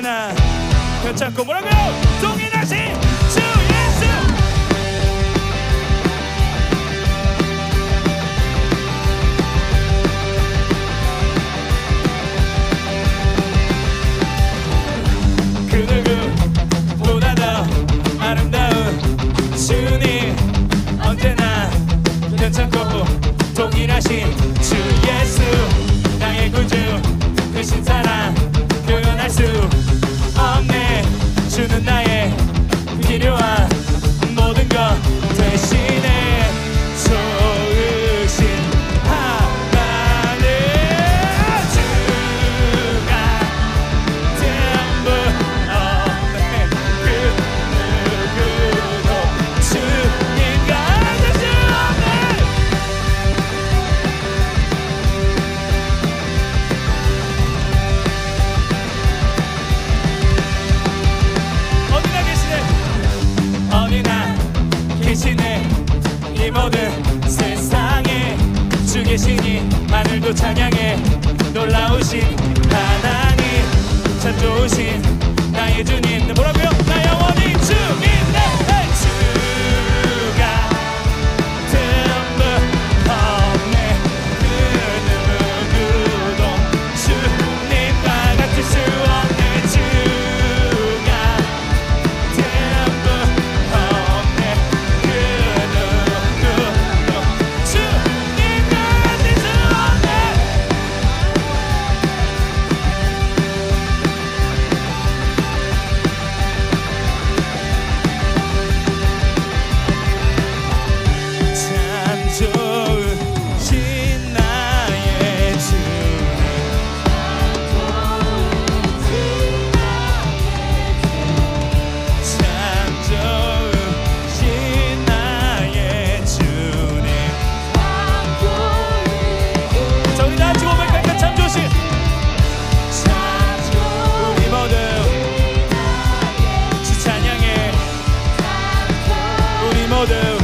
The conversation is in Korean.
언제나 괜찮고 뭐라고요? 동일하신 주 예수. 그 누구보다 더 아름다운 주님, 언제나 괜찮고 동일하신 주 예수. 나의 구주 되신 사랑 표현할 수 없네. 주는 나의 필요한 모든 것 대신에 좋으신 하나님. 주가 전부 없네. 그 누구도 주님과 같을 수 없네. 어디나 계시네. 이 모든 세상에 주 계시니 하늘도 찬양해. 놀라우신 하나님, 참 좋으신 나의 주님. 뭐라고요? 나 영원히 주님네. 주가 전부 없네. 그 누구도 주님과 같을 수 없네. 모두